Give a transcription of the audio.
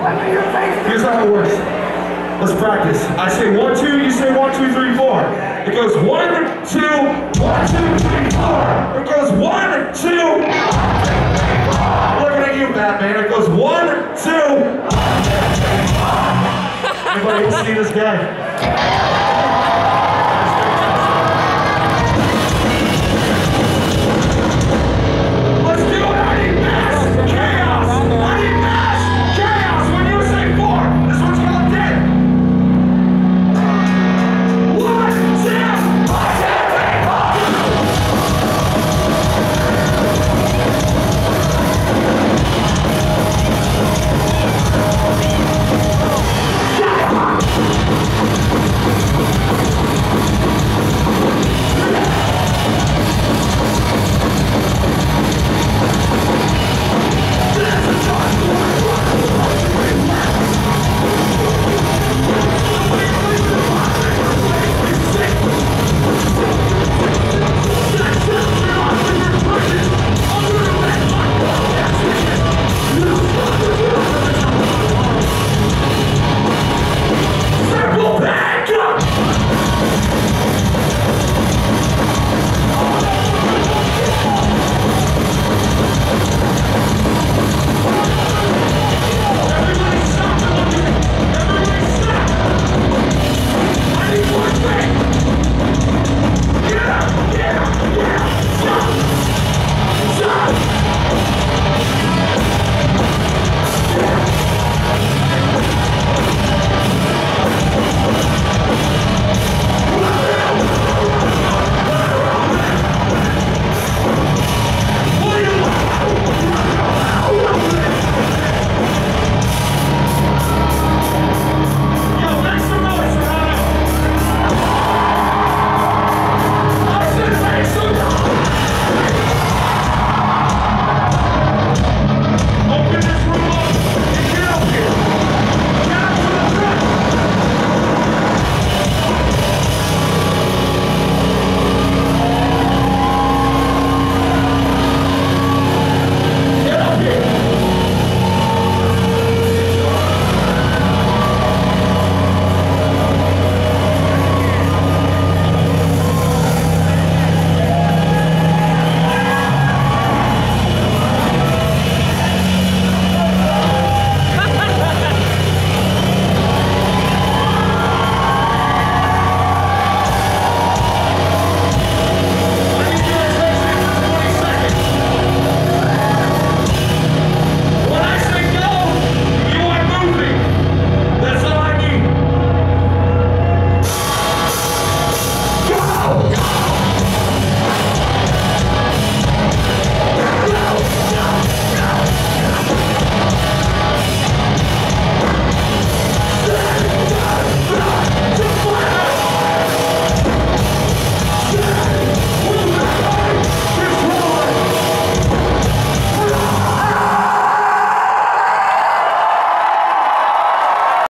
Here's how it works. Let's practice. I say 1, 2, you say 1, 2, 3, 4. It goes 1, 2, 1, 2, 3, 4. It goes 1, 2, 1, 2, 3, 4. Looking at you, Batman. It goes 1, 2, 1, 2, 3, 4. Anybody see this guy?